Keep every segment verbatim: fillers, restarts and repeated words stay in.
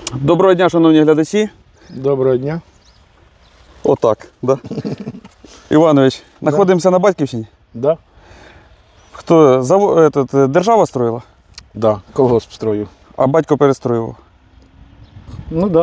Доброго дня, шановні глядачі. Доброго дня. Отак, да? Іванович, Да. знаходимося на Батьківщині? Да? Хто, заво... этот, держава строїла, Да, колгосп строю. а батько перестроював? Ну да.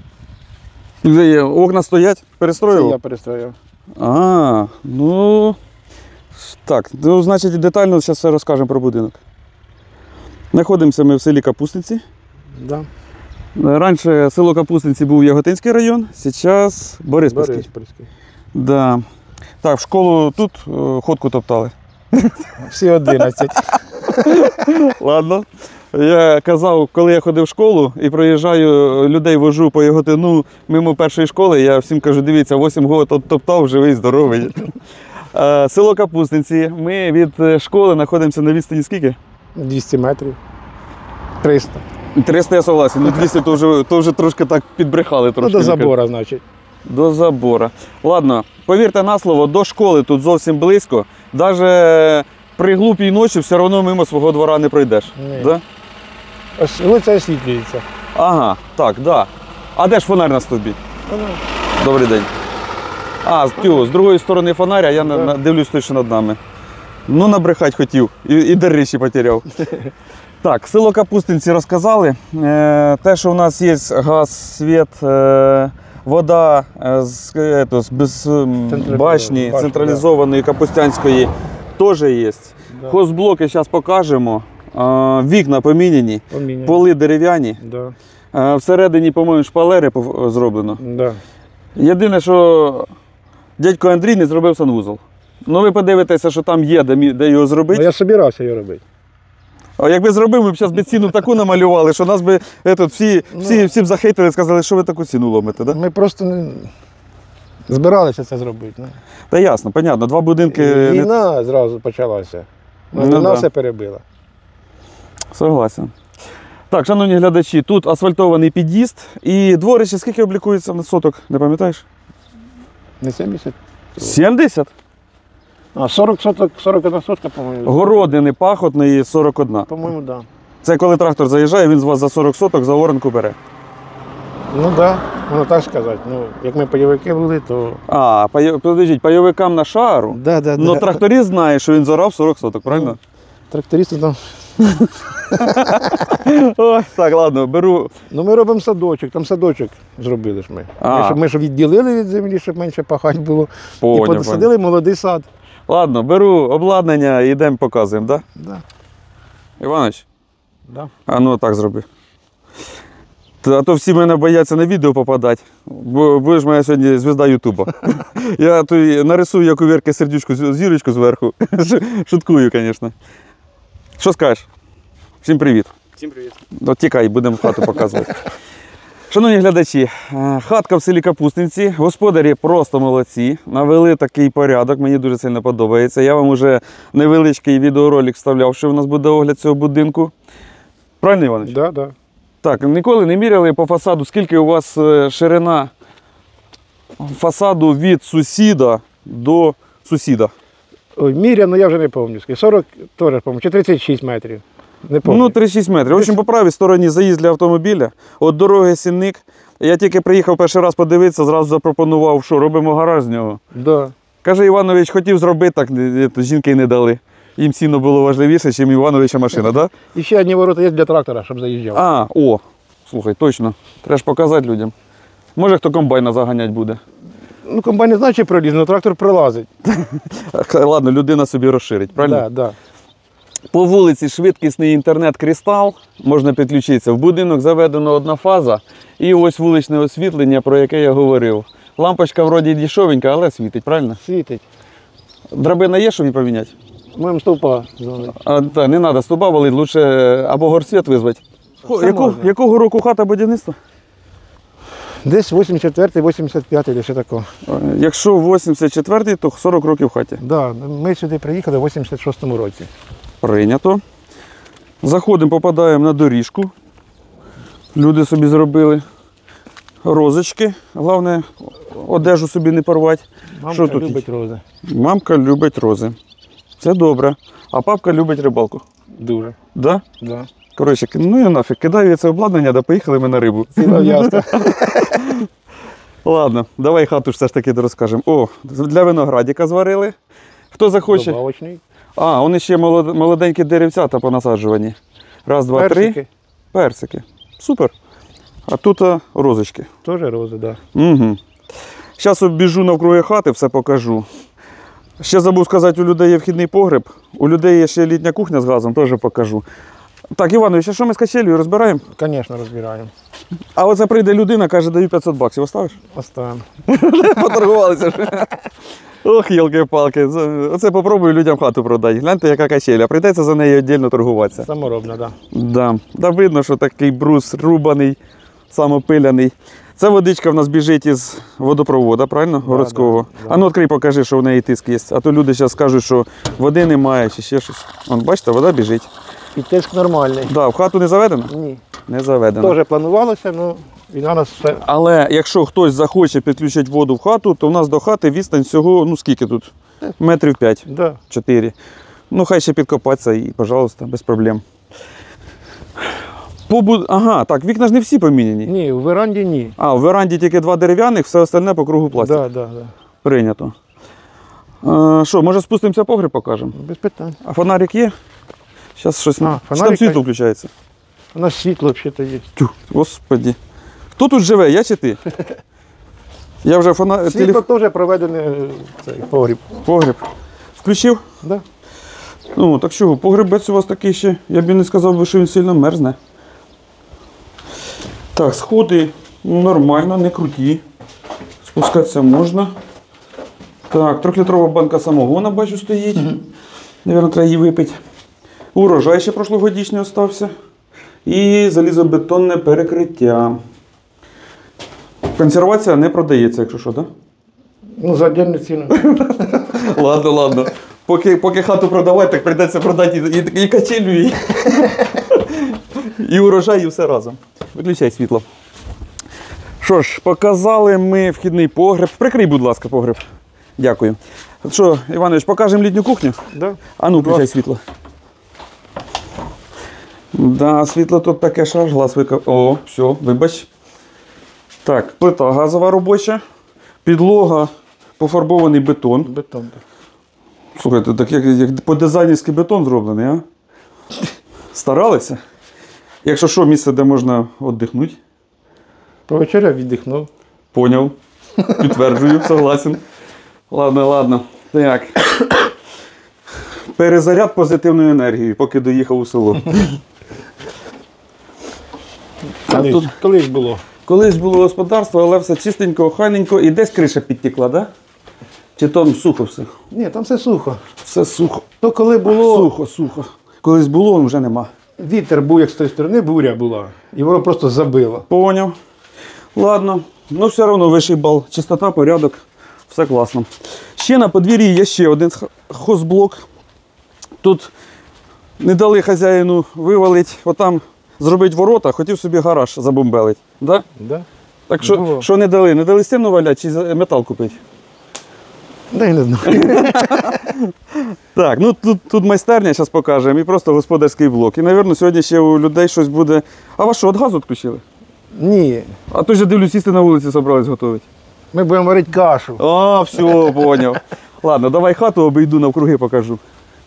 Де є? Окна стоять, Це перестроював? я перестроїв. А, ну, так, ну, значить, детально зараз все розкажемо про будинок. Знаходимося ми в селі Капустинці. Да. Раніше село Капустинці був Яготинський район, зараз Бориспільський. Бориспільський. Да. Так, в школу тут е, ходку топтали. Всі одинадцять. Ладно. Я казав, коли я ходив в школу і проїжджаю, людей вожу по Яготину мимо першої школи, я всім кажу, дивіться, вісім років топтав, живий, здоровий. Е, Село Капустинці. Ми від школи знаходимося на відстані скільки? двісті метрів. триста. триста я согласен, ну двісті то вже, то вже трошки так підбрехали. Ну, Трошки. до забора, значить. До забора. Ладно, повірте на слово, до школи тут зовсім близько. Навіть при глупій ночі все одно мимо свого двора не пройдеш. Ні. Да? Ось вулиця освітлюється. Ага, так, да. А де ж фонарь на стовбі? Добрий день. А, тю, з другої сторони фонаря, я на, Да. на, дивлюсь той, що над нами. Ну, набрехать хотів, і, і дерищі потеряв. Так, село Капустинці розказали. Е, те, що у нас є газ, світ, е, вода е, з, е, то, з без м, Централізована, башні, башня, централізованої Капустянської, теж є. Да. Хозблоки зараз покажемо. Е, вікна поміняні, Поміняно. поли дерев'яні. Да. Е, всередині, по-моєму, шпалери пов- зроблено. Да. Єдине, що дядько Андрій не зробив санвузол. Ну ви подивитеся, що там є, де, мі- де його Ну, зробити. я собирався його робити. А якби зробив, ми б зараз би ціну таку намалювали, що нас би етот, всі, всі, всі б захейтили і сказали, що ви таку ціну ломите. Да? Ми просто не збиралися це зробити. Ну. Та ясно, понятно, два будинки. не- Війна зразу почалася. Ну, Вона да. все перебила. Согласен. Так, шановні глядачі, тут асфальтований під'їзд і дворище скільки облікується на соток, не пам'ятаєш? Не сімдесят? сімдесят? А, сорок соток, сорок одна сотка, по-моєму. Городини пахотної сорок один. По-моєму, так. Да. Це коли трактор заїжджає, він з вас за сорок соток за оранку бере. Ну так, да, можна так сказати. Ну, як ми пайовики були, то. А, пай- подождіть, пайовикам на шару. Да, да, Ну тракторист знає, що він зорав сорок соток, правильно? Трактористи там. Ой, так, ладно, беру. Ну ми робимо садочок, там садочок зробили ж ми. А. Ми, щоб, ми ж відділили від землі, щоб менше пахать було. Поняв, І посадили молодий сад. Ладно, беру обладнання і йдемо показуємо, так? Да. Да? Іванович, Да. а ну так зроби. Та- А то всі мене бояться на відео попадати, бо ви ж моя сьогодні звізда Ютуба. Я тут нарисую, як у Вірки сердючку, з- зірочку зверху. Шуткую, звісно. Що скажеш? Всім привіт. Всім привіт. От тікай, будемо хату показувати. Шановні глядачі, е, хатка в селі Капустинці, господарі просто молодці, навели такий порядок, мені дуже сильно подобається. Я вам вже невеличкий відеоролик вставляв, що в нас буде огляд цього будинку. Правильно, Іванович? Да, да. Так, ніколи не міряли по фасаду, скільки у вас е, ширина фасаду від сусіда до сусіда? Ой, міряно, я вже не пам'ятаю. сорок теж, по-моєму, чи тридцять шість метрів. Не Ну, пам'ятаю. тридцять шість метрів. В общем, по правій стороні заїзд для автомобіля, от дороги Сінник. Я тільки приїхав перший раз подивитися, зразу запропонував, що робимо гараж з нього. Да. Каже, Іванович, хотів зробити, так е, то жінки не дали. Їм сіно було важливіше, ніж Івановича машина, так? І ще одні ворота є для трактора, щоб заїжджав. А, о, слухай, точно. Треба ж показати людям. Може, хто комбайна заганяти буде. Ну, комбайн не знає, чи проліз, але трактор пролазить. Ладно, людина собі розширить, правильно? Да, да. По вулиці швидкісний інтернет «Кристал», можна підключитися. В будинок заведено одна фаза і ось вуличне освітлення, про яке я говорив. Лампочка вроді дешевенька, але світить, правильно? Світить. Драбина є, щоб її поміняти? Моєму стовпа дзвонить. А, та, не треба стовба валити, лучше або горсвіт визвати. Все Яку, можна. якого року хата будівництва? Десь вісімдесят четвертий вісімдесят п'ятий, ще такого. Якщо вісімдесят четвертий, то сорок років в хаті. Да, ми сюди приїхали в вісімдесят шостому році. Прийнято. Заходимо, попадаємо на доріжку. Люди собі зробили розочки. Головне, одежу собі не порвати. Мамка Що тут? любить рози. Мамка любить рози. Це добре. А папка любить рибалку. Дуже. Да? Да. Коротше, ну і нафіг, кидаю я це обладнання, да поїхали ми на рибу. Ціла ясно. Ладно, давай хату ж все ж таки розкажемо. О, для виноградика зварили. Хто захоче? Добавочний. А, вони ще молод- молоденькі деревцята понасаджувані. Раз, два, три. Персики. Персики. Супер. А тут а, розочки. Теж рози, так. Да. Угу. Зараз обіжу навкруги хати, все покажу. Ще забув сказати, у людей є вхідний погреб, у людей є ще літня кухня з газом, теж покажу. Так, Іванович, а що ми з качелею розбираємо? Звісно, розбираємо. А оце прийде людина, каже, даю п'ятсот баксів, оставиш? Оставимо. Поторгувалися ж. Ох, йолки-палки. Оце попробую людям хату продати. Гляньте, яка качеля. Прийдеться за неї віддільно торгуватися. Саморобна, так. Да. Да. Да, видно, що такий брус рубаний, самопиляний. Це водичка в нас біжить із водопроводу, правильно? Городського. да, да. А ну відкрий, покажи, що в неї тиск є. А то люди зараз скажуть, що води немає чи ще щось. Вон, бачите, вода біжить. І тиск нормальний. Да, в хату не заведено? Ні. Не заведено. Теж планувалося, ну і на нас все. Але якщо хтось захоче підключити воду в хату, то в нас до хати відстань всього, ну скільки тут? Метрів п'ять, Да. чотири. Ну хай ще підкопатися і, пожалуйста, без проблем. Побуд... Ага, так, вікна ж не всі поміняні. Ні, у веранді ні. А, в веранді тільки два дерев'яних, все остальне по кругу пластик. Да, да, да. Прийнято. Е, Що, може спустимося погреб покажемо? Без питань. А фонарик є? Зараз щось. А, Чи там фонарик світло є. включається? У нас світло взагалі є. Тю, господі. Хто тут живе, я чи ти? Я вже фонарик. Світло теж проведене е, цей погріб. Погреб. Включив? Да. Ну, так що, погребець у вас такий ще, я б і не сказав би, що він сильно мерзне. Так, сходи ну, нормально, не круті. Спускатися можна. Так, трьохлітрова банка самогона, бачу, стоїть. Навірно, треба її випити. Урожай ще прошлогодічний остався. І залізобетонне перекриття. Консервація не продається, якщо що, так? Ну, за отдельну ціну. Ладно, ладно. Поки, поки хату продавати, так прийдеться продати і, і, і качелю, і, і урожай, і все разом. Виключай світло. Що ж, показали ми вхідний погреб. Прикрий, будь ласка, погреб. Дякую. Що, Іванович, покажемо літню кухню? Да. А ну, включай світло. Да, світло тут таке шар, глаз викав. О, все, вибач. Так, плита газова робоча. Підлога, пофарбований бетон. Бетон. Так. Слухайте, так як, як по-дизайнерськи бетон зроблений, а? Старалися? Якщо що, місце, де можна віддихнути. Повечеря віддихнув. Поняв. Підтверджую, согласен. Ладно, ладно. Так. Перезаряд позитивної енергії, поки доїхав у село. Колись, тут- колись було. Колись було господарство, але все чистенько, охайненько. І десь криша підтекла, так? Да? Чи там сухо все? Ні, там все сухо. Все сухо. То коли було, Сухо, сухо. Колись було, вже нема. вітер був як з тої сторони, буря була. І воно просто забило. Поняв. Ладно. Ну все одно вищий бал. Чистота, порядок. Все класно. Ще на подвір'ї є ще один х- хозблок. Тут не дали хазяїну вивалити, отам зробити ворота, хотів собі гараж забомбелить. Да? Да? Так що, Було. що не дали? Не дали стіну валяти чи за- метал купити? Да, я не знаю. Так, ну тут, тут майстерня, зараз покажемо, і просто господарський блок. І, мабуть, сьогодні ще у людей щось буде. А вас що, від газу відключили? Ні. А то ж я дивлюсь, сісти на вулиці зібрались готувати. Ми будемо варити кашу. А, все, поняв. Ладно, давай хату обійду, навкруги покажу.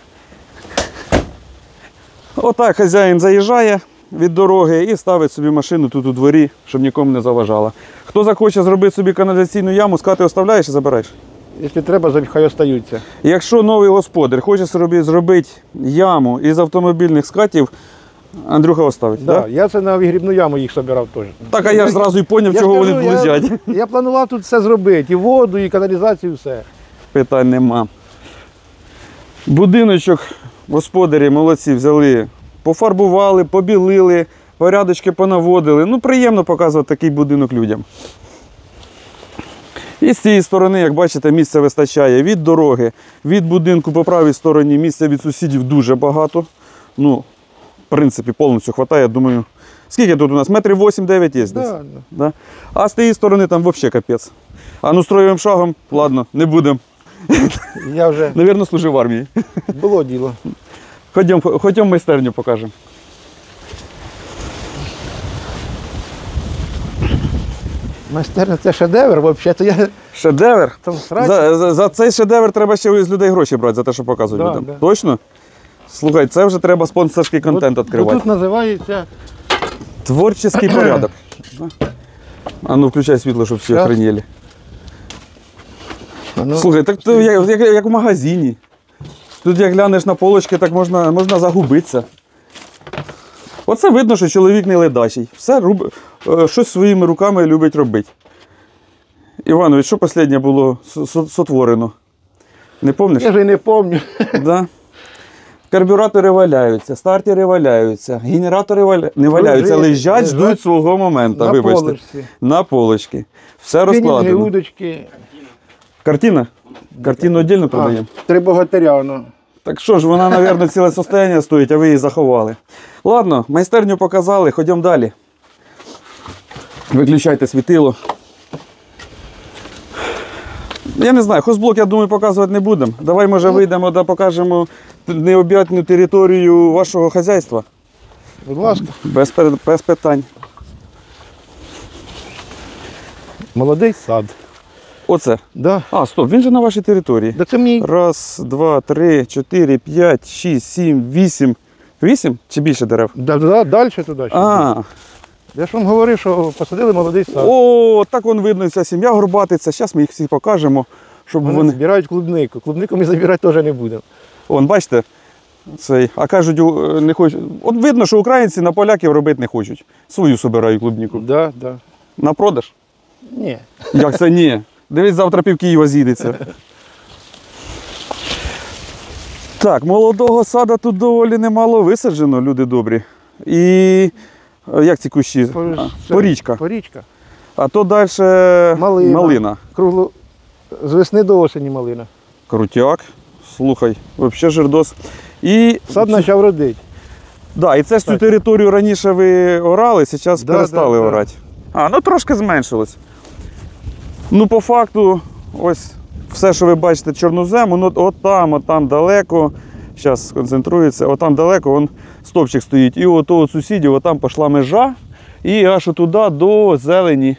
Отак хазяїн заїжджає від дороги і ставить собі машину тут у дворі, щоб нікому не заважала. Хто захоче зробити собі каналізаційну яму, з хати оставляєш і забираєш. Якщо треба, хай остаються. Якщо новий господар хоче собі зробити яму із автомобільних скатів, Андрюха оставить. Да, Да? я це на вигрібну яму їх збирав теж. Так, а я ж зразу і зрозумів, Я чого ж вони кажу, лежать. Я, я планував тут все зробити. І воду, і каналізацію, все. Питань нема. Будиночок господарі молодці взяли, пофарбували, побілили, порядочки понаводили. Ну, приємно показувати такий будинок людям. І з цієї сторони, як бачите, місця вистачає від дороги, від будинку по правій стороні, місця від сусідів дуже багато. Ну, в принципі, повністю вистачає, я думаю. Скільки тут у нас? Метрів вісім-дев'ять є десь? Да, да. Да? А з тієї сторони там взагалі капець. А ну строєвим шагом, ладно, не будемо. Я вже Навірно, служив в армії. було діло. Ходімо, ходімо майстерню покажемо. Майстерня це шедевр, взагалі, то я Шедевр. там срач. За, за, за цей шедевр треба ще з людей гроші брати, за те, що показують Да, людям. да. Точно? Слухай, це вже треба спонсорський контент От- відкривати. Тут називається Творчий порядок. А ну включай світло, щоб всі Щас. охренели. ну, Слухай, так то як, як, як в магазині. Тут як глянеш на полочки, так можна, можна загубитися. Оце видно, що чоловік не ледачий. Все руб... е, щось своїми руками любить робити. Іванович, що останнє було с- с- сотворено? Не пам'ятаєш? я вже й не пам'ятаю. Да. Карбюратори валяються, стартери валяються, генератори валя... не валяються, Лежать, лежать, лежать ждуть свого моменту. на Вибачте. полочці. На полочки. Все Тренінги, розкладено. удочки. Картина? Картину віддільно продаємо? А, три богатиря воно. Так що ж, вона, мабуть, ціле состояння стоїть, а ви її заховали. Ладно, майстерню показали, ходімо далі. Виключайте світило. Я не знаю, хозблок, я думаю, показувати не будемо. Давай, може, вийдемо та покажемо необ'ятну територію вашого хазяйства. Будь ласка. Без, пер- без питань. Молодий сад. Оце. Да. А, стоп, він же на вашій території. Да це мій. Раз, два, три, чотири, п'ять, шість, сім, вісім. Вісім чи більше дерев? Да, да, далі туди. ще. А, Я ж вам говорив, що посадили молодий сад. о, так вон видно, вся сім'я горбатиться. Зараз ми їх всі покажемо, щоб Вони вони. збирають клубнику. Клубнику ми забирати теж не будемо. Вон, бачите, цей. А кажуть, у- не хочуть. От видно, що українці на поляків робити не хочуть. Свою собирають клубніку. Да, да. На продаж? Ні. Як це ні? Дивись, завтра пів Києва з'їдеться. Так, молодого сада тут доволі немало висаджено, люди добрі. І е, як ці кущі? По- А, це- Порічка. Порічка. А то далі Малина. малина. Кругло... З весни до осені малина. Крутяк. Слухай, взагалі жирдос. І, Сад почав родити. да, і це ж цю Так. територію раніше ви орали, зараз Да, перестали да, да. орати. А, ну трошки зменшилось. Ну, по факту, ось все, що ви бачите, чорнозем, воно от там, от там далеко. Зараз сконцентрується, от там далеко вон стовпчик стоїть. І от от сусідів, от там пішла межа. І аж туди до зелені.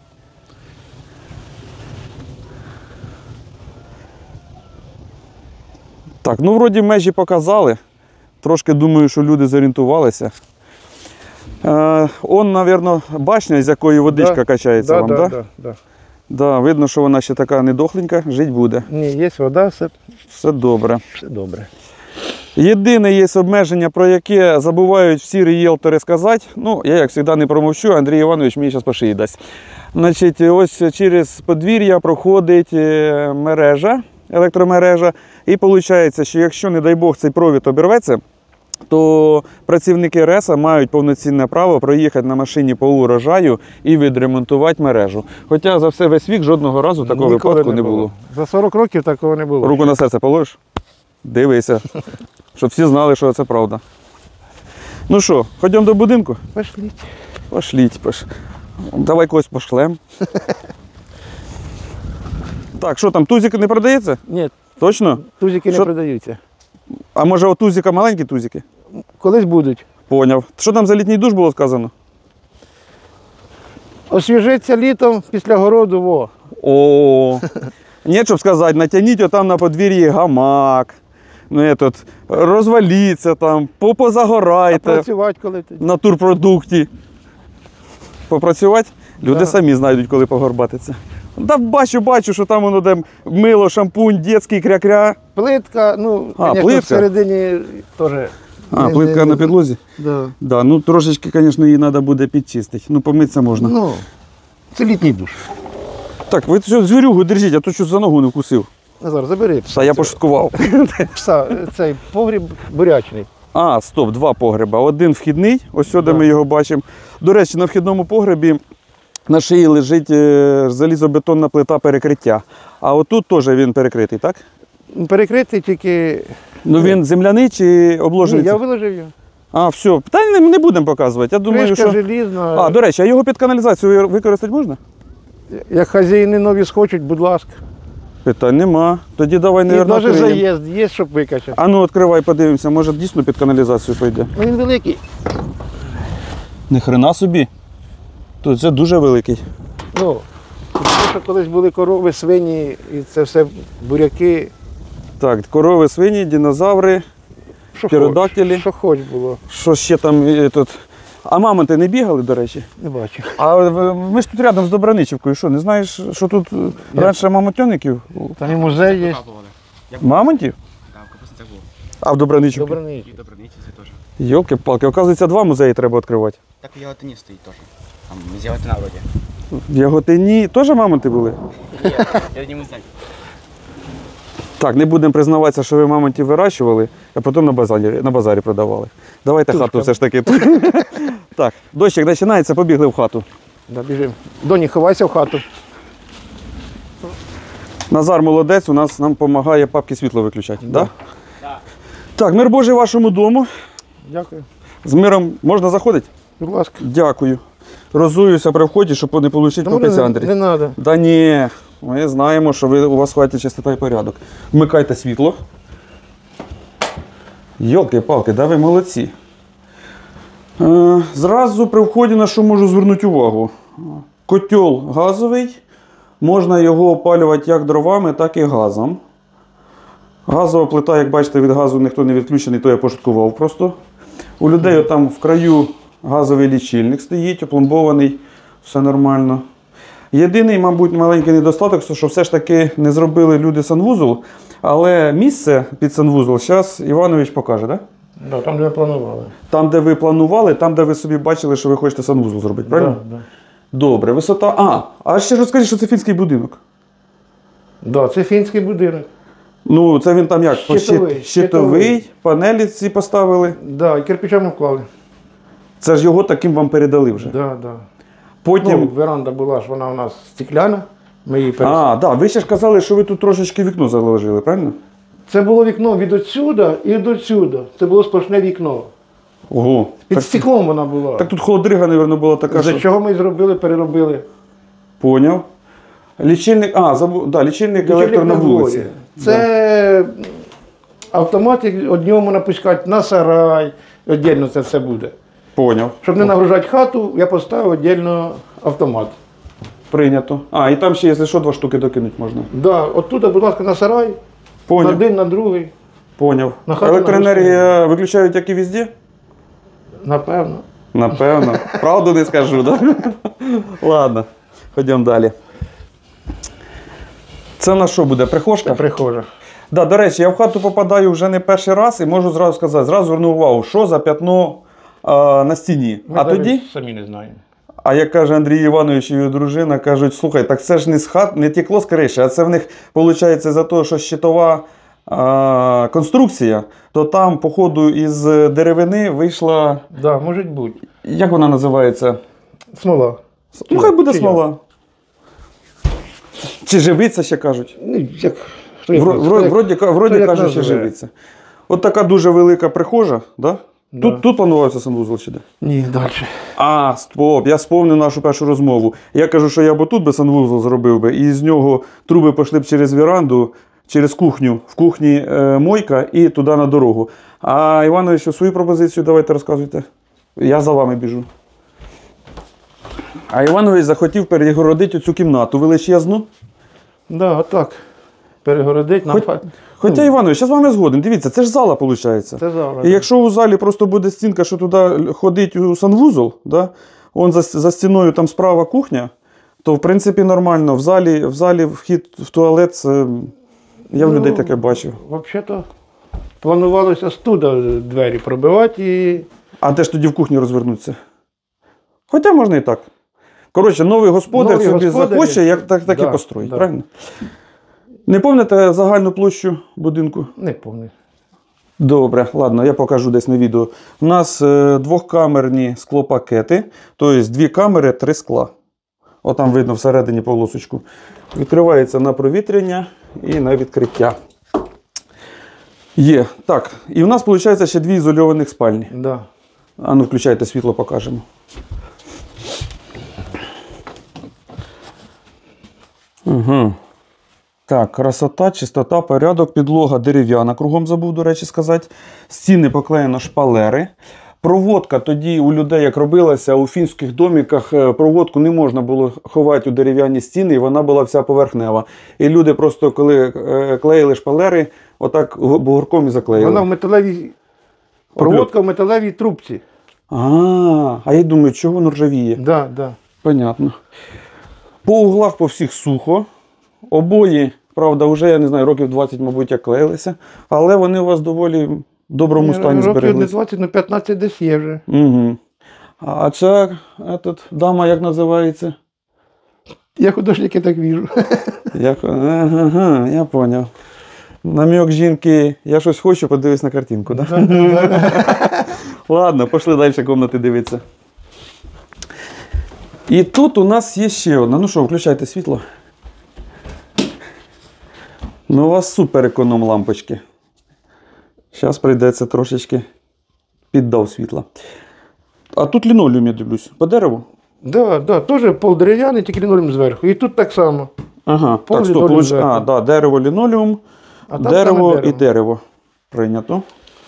Так, ну вроді межі показали. Трошки думаю, що люди зорієнтувалися. Е, он, мабуть, башня, з якої водичка Да. качається Да, вам, да, так? да, да. Да, видно, що вона ще така недохленька, жить буде. Ні, є вода, все, Все добре. все добре. Єдине є обмеження, про яке забувають всі рієлтори сказати. Ну, я, як завжди, не промовчу, Андрій Іванович мені зараз по шиї дасть. Значить, ось через подвір'я проходить е, мережа, електромережа. І виходить, що якщо, не дай Бог, цей провід обірветься, то працівники РЕСа мають повноцінне право проїхати на машині по урожаю і відремонтувати мережу. Хоча за все весь вік жодного разу такого Ніколи випадку не було. За сорок років такого не було. Руку на серце положиш? Дивися, щоб всі знали, що це правда. Ну що, ходімо до будинку? Пошліть. Пошліть. Пош... Давай когось пошлем. Так, що там, тузик не продається? Ні, Точно? тузики Що? не продаються. А може у тузика маленькі тузики? Колись будуть. Поняв. Що там за літній душ було сказано? Освіжиться літом після городу, во. О, ні, щоб сказати, натягніть отам на подвір'ї гамак, ну, этот, розваліться там, А попозагорайте працювати коли тоді. на турпродукті. Попрацювати? Люди Да. самі знайдуть, коли погорбатиться. Да бачу, бачу, що там воно де мило, шампунь, дітський кря-кря. Плитка, ну, А, звісно, плитка? всередині теж. А, не- плитка не- на підлозі? Да. Да, ну трошечки, звісно, її треба буде підчистити. Ну, помитися можна. Ну, це літній душ. Так, ви цю звірюгу держіть, а то щось за ногу не вкусив. Назар, забери пса. Та я цього. пошуткував. Пса, цей погріб бурячний. А, стоп, два погреба. Один вхідний, ось сюди Да. ми його бачимо. До речі, на вхідному погребі на шиї лежить е, залізобетонна плита перекриття. А отут теж він перекритий, так? Перекритий тільки. Ну він земляний чи обложений? Ні, я виложив його. А, все. Та не, не будемо показувати. Я думаю, Кришка що. желізна. А, до речі, а його під каналізацію використати можна? Як хазяїни нові схочуть, будь ласка. Питань нема. Тоді давай, І мабуть, навіть відкриємо. заїзд є, щоб викачати. А ну відкривай, подивимося, може дійсно під каналізацію пойде. Ну, він великий. Ні хрена собі. Тут це дуже великий. Ну, тому що колись були корови, свині, і це все буряки. Так, корови, свині, динозаври, Що птеродактилі. хоч, що хоч було. Що ще там е, тут? А мамонти не бігали, до речі? Не бачу. А ви- ми ж тут рядом з Добраничівкою. Що, не знаєш, що тут е, раніше мамонтяників? Там і музей є. Мамонтів? Так, в Капустинцях був. А в Добраничівці? Добраний. І в Добраницівці теж. Йолки-палки, оказується, два музеї треба відкривати. Так і Яготині стоїть теж. Там з Яготина вроді. В Яготині теж мамонти були? Ні, я не музей. Так, не будемо признаватися, що ви мамонтів вирощували, а потім на базарі, на базарі продавали. Давайте Тушка. хату все ж таки. Так, дощик починається, побігли в хату. Да, біжимо. Доні, ховайся в хату. Назар молодець, у нас нам допомагає папки світло виключати. Да. Так. Так, мир Божий вашому дому. Дякую. З миром можна заходити? Будь ласка. Дякую. Розуюся при вході, щоб не отримати Та по може, Андрій. не треба. Да ні, ми знаємо, що ви, у вас в хаті чистота і порядок. Вмикайте світло. Йолки-палки, да ви молодці. Е, зразу при вході на що можу звернути увагу. Котел газовий. Можна його опалювати як дровами, так і газом. Газова плита, як бачите, від газу ніхто не відключений, то я пошуткував просто. У людей там в краю газовий лічильник стоїть, опломбований, все нормально. Єдиний, мабуть, маленький недостаток, що все ж таки не зробили люди санвузол, але місце під санвузол зараз Іванович покаже, так? Да, там, де ми планували. Там, де ви планували, там, де ви собі бачили, що ви хочете санвузол зробити, правильно? Да, да. Добре, висота. А, а ще ж розкажіть, що це фінський будинок. Да, це фінський будинок. Ну, це він там як? По щит- Щитовий, щитовий, щитовий. панелі ці поставили. Да, і кирпичами вклали. Це ж його таким вам передали вже. Да, да. Потім. Ну, веранда була ж, вона у нас стекляна. Ми її перес... А, да, ви ще ж казали, що ви тут трошечки вікно заложили, правильно? Це було вікно від отсюда і до сюди. Це було сплошне вікно. Ого. Під Так, стеклом вона була. так тут холодрига, мабуть, була така, За що... чого ми зробили, переробили. Поняв. Лічильник, а, забув, да, лічильник, Лічильник електро на дворі. вулиці. Це автомат, як од нього можна пускати на сарай. Віддільно це все буде. Поняв. Щоб не нагружати хату, я поставив віддільно автомат. Прийнято. А, і там ще, якщо що, два штуки докинути можна. Да, оттуда, будь ласка, на сарай, на Поняв. один, на другий. Поняв. На хату Електроенергія виключають, як і везде? Напевно. Напевно. Правду не скажу, так? Да? Ладно, ходімо далі. Це на що буде? Прихожка? Прихожа. Да, до речі, я в хату попадаю вже не перший раз і можу зразу сказати, зразу зверну увагу, що за п'ятно а, на стіні. Ми а навіть тоді, самі не знаємо. а як каже Андрій Іванович і його дружина, кажуть, слухай, так це ж не з хат, не текло з криші, а це в них, виходить, за те, що щитова а, конструкція, то там, походу, із деревини вийшла, Да, може бути. як вона називається? Смола. Ну, хай буде Чи смола. Чи живиця ще кажуть. Ну, як, хто як- Вро- хто вро- як- Вроді, хто вроді як кажуть, що називає. живиться. От така дуже велика прихожа, да? Да. Тут, тут планувався санвузол чи де? Ні, далі. А, стоп, я спомнив нашу першу розмову. Я кажу, що я б тут би санвузол зробив би, і з нього труби пішли б через віранду, через кухню. В кухні е, мойка і туди на дорогу. А Іванович, свою пропозицію давайте розказуйте. Я за вами біжу. А Іванович захотів перегородити цю кімнату величезну. Да, отак. Перегородить нам. Хоч- фа- Хоча, Іванович, я з вами згоден. Дивіться, це ж зала, виходить. Це зала. І якщо у залі просто буде стінка, що туди ходить у санвузол, да? Он за, за стіною там справа кухня, то в принципі нормально. В залі, в залі вхід в туалет, це я в Ну, людей таке бачив. Взагалі-то планувалося з туди двері пробивати і. А де ж тоді в кухні розвернутися? Хоча можна і так. Коротше, новий господар Нові собі господарі. захоче, як так, так Да, і построїть, да. правильно? Не пам'ятаєте загальну площу будинку? Не пам'ятаю. Добре, ладно, я покажу десь на відео. У нас е, двохкамерні склопакети, тобто дві камери, три скла. Отам видно всередині полосочку. Відкривається на провітряння і на відкриття. Є. Так, і в нас, виходить, ще дві ізольованих спальні. Да. А ну, включайте світло, покажемо. Угу. Так, красота, чистота, порядок, підлога дерев'яна, кругом забув, до речі, сказати. Стіни поклеєно шпалери. Проводка тоді у людей, як робилася, у фінських доміках е, проводку не можна було ховати у дерев'яні стіни, і вона була вся поверхнева. І люди просто, коли е, клеїли шпалери, отак бугорком і заклеїли. Вона в металевій, проводка в металевій трубці. А, а я думаю, чого воно ржавіє? Да, да. Понятно. По углах по всіх сухо. Обої, правда, вже, я не знаю, років двадцять, мабуть, як клеїлися. Але вони у вас доволі в доброму стані Років не збереглися. двадцять, ну п'ятнадцять десь є вже. Угу. А ця этот, дама як називається? Я художники так віжу. Як... Ага, ага, я зрозумів. Намек жінки, я щось хочу, подивись на картинку, так? Да? Ладно, пішли далі кімнати дивитися. І тут у нас є ще одна. Ну що, включайте світло. Ну, у вас супер економ лампочки. Зараз прийдеться трошечки піддав світла. А тут лінолеум, я дивлюсь, по дереву? Да, да, теж пол дерев'яний, тільки лінолеум зверху. І тут так само. Ага, Пол так, стоп, лінолеум луч- зверху. а, да, дерево, лінолеум, А там дерево, саме і дерево. Прийнято.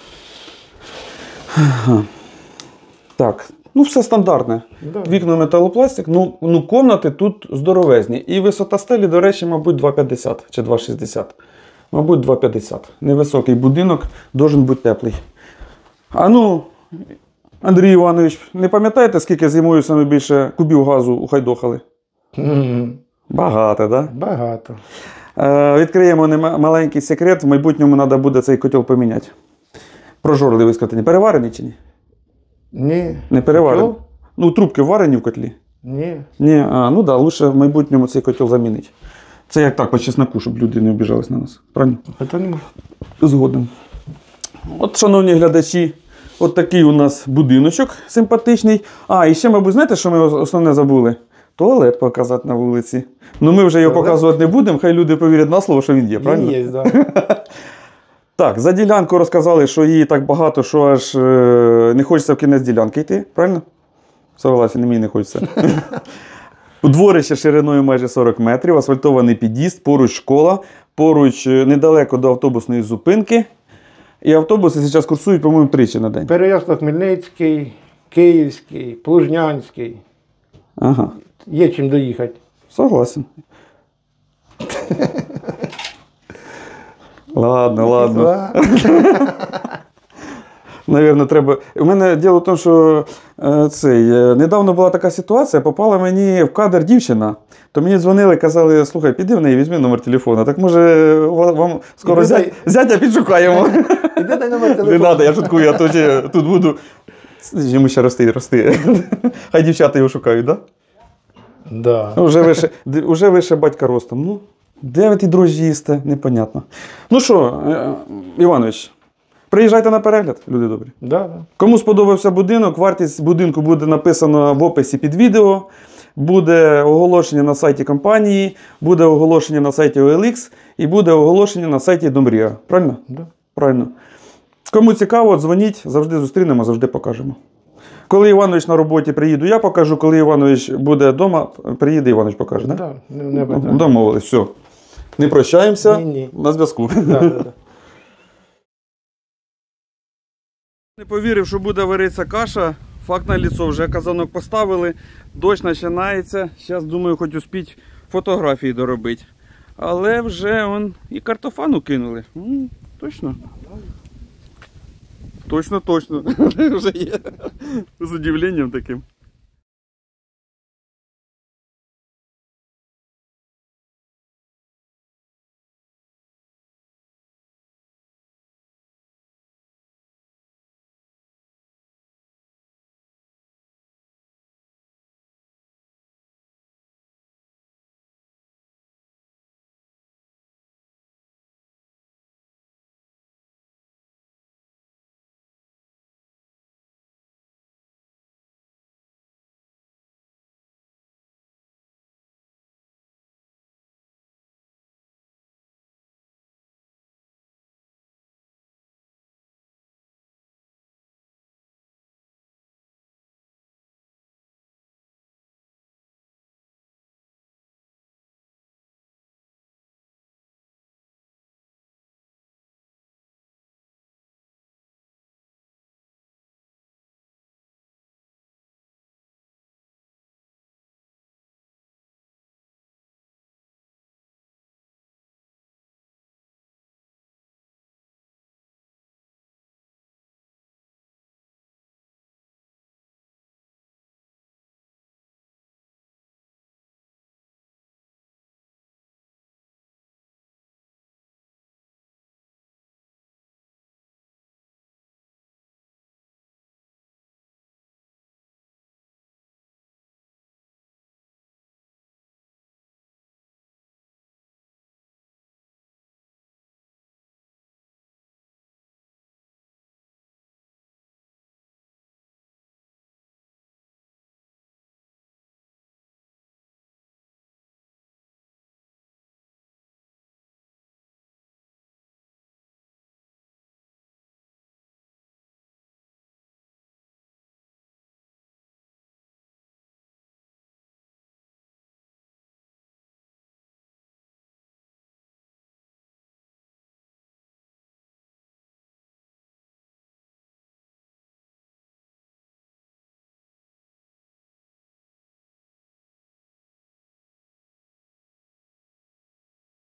Ага. Так, ну все стандартне. Да. Вікна металопластик, ну, ну комнати тут здоровезні. І висота стелі, до речі, мабуть, два п'ятдесят чи два шістдесят. Мабуть, два п'ятдесят. Невисокий будинок, должен бути теплий. А ну, Андрій Іванович, не пам'ятаєте, скільки зимою саме більше кубів газу ухайдохали? Мгм. Багато, так? Да? Багато. Е, відкриємо нема- маленький секрет, в майбутньому треба буде цей котел поміняти. Прожорливий скотині. Переварений чи ні? Ні. Не переварений. Котел? Ну, трубки варені в котлі. Ні. Ні, а, ну так, да, лучше в майбутньому цей котел замінити. Це як так, по чесноку, щоб люди не обіжались на нас. Правильно? Це не можна. Згоден. От, шановні глядачі, от такий у нас будиночок симпатичний. А, і ще, мабуть, знаєте, що ми основне забули? Туалет показати на вулиці. Ну ми вже його Туалет? показувати не будемо, хай люди повірять на слово, що він є, правильно? Він є, да. Так, за ділянку розказали, що її так багато, що аж е, не хочеться в кінець ділянки йти, правильно? Согласен, мені не хочеться. Дворище шириною майже сорок метрів, асфальтований під'їзд, поруч школа, поруч е, недалеко до автобусної зупинки. І автобуси зараз курсують, по-моєму, тричі на день. Переяслав-Хмельницький, Київський, Плужнянський. Ага, Є чим доїхати. согласен. Ладно, ладно. Навірно, треба. У мене діло в тому, що е, цей, е, недавно була така ситуація, попала мені в кадр дівчина. То мені дзвонили, казали, слухай, піди в неї, візьми номер телефону. Так може ва- вам скоро Іди зять, дай- зятя підшукаємо. Іди дай номер Не телефону. треба, я шуткую, а то ще тут буду. Йому ще рости, рости. Хай дівчата його шукають, так? Да. Да? Уже вище, д- уже вище батька ростом. Ну, де ви ті дрожжі їсте? Непонятно. Ну що, е, Іванович, приїжджайте на перегляд, люди добрі. Да, да. Кому сподобався будинок, вартість будинку буде написано в описі під відео. Буде оголошення на сайті компанії, буде оголошення на сайті о ел ікс і буде оголошення на сайті Домрія. Правильно? Да. Правильно. Кому цікаво, дзвоніть, завжди зустрінемо, завжди покажемо. Коли Іванович на роботі, приїду, я покажу. Коли Іванович буде вдома, приїде, Іванович покаже. Да? Да, не, не питання. Домовились, все. Не прощаємося, Ні-ні. на зв'язку. Да, да, да. Не повірив, що буде варитися каша. Факт на ліцо, вже казанок поставили, дощ починається. Зараз, думаю, хоч успіть фотографії доробити. Але вже он і картофану кинули. М, точно? Точно, точно. Вже є. З удивленням таким.